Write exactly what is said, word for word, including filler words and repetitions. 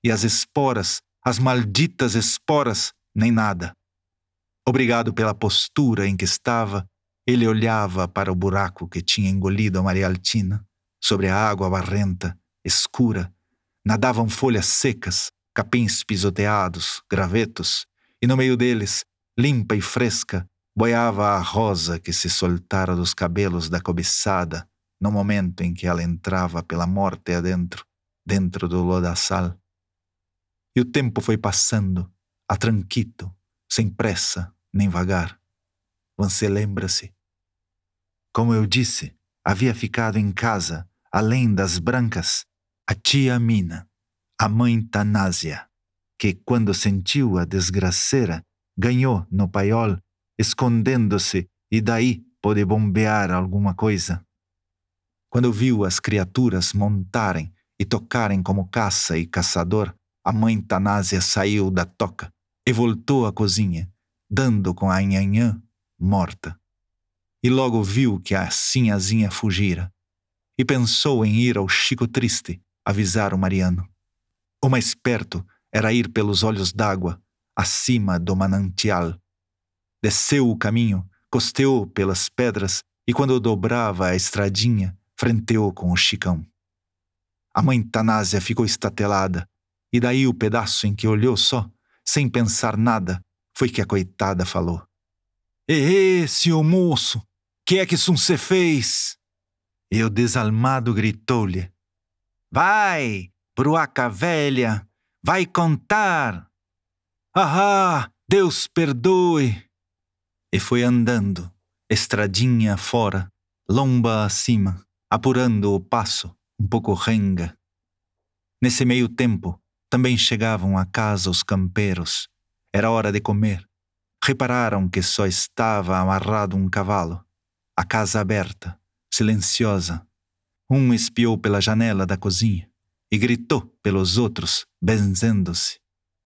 E as esporas, as malditas esporas, nem nada. Obrigado pela postura em que estava, ele olhava para o buraco que tinha engolido a Maria Altina. Sobre a água barrenta, escura, nadavam folhas secas, capins pisoteados, gravetos, e no meio deles, limpa e fresca, boiava a rosa que se soltara dos cabelos da cobiçada no momento em que ela entrava pela morte adentro, dentro do lodaçal. E o tempo foi passando, a tranquito, sem pressa, nem vagar. Você lembra-se? Como eu disse, havia ficado em casa, além das brancas, a tia Mina, a mãe Tanásia, que, quando sentiu a desgraceira, ganhou no paiol, escondendo-se, e daí pôde bombear alguma coisa. Quando viu as criaturas montarem e tocarem como caça e caçador, a mãe Tanásia saiu da toca e voltou à cozinha, dando com a nhanhã morta. E logo viu que a sinhazinha fugira, e pensou em ir ao Chico Triste avisar o Mariano. O mais perto era ir pelos olhos d'água, acima do manancial. Desceu o caminho, costeou pelas pedras e quando dobrava a estradinha, frenteou com o Chicão. A mãe Tanásia ficou estatelada, e daí o pedaço em que olhou só, sem pensar nada, foi que a coitada falou. "Ehê, senhor moço, que é que isso cê fez?" E o desalmado gritou-lhe. "Vai, bruaca velha, vai contar! Ah, Deus perdoe!" E foi andando, estradinha fora, lomba acima, apurando o passo, um pouco renga. Nesse meio tempo, também chegavam a casa os campeiros. Era hora de comer. Repararam que só estava amarrado um cavalo. A casa aberta, silenciosa. Um espiou pela janela da cozinha e gritou pelos outros, benzendo-se.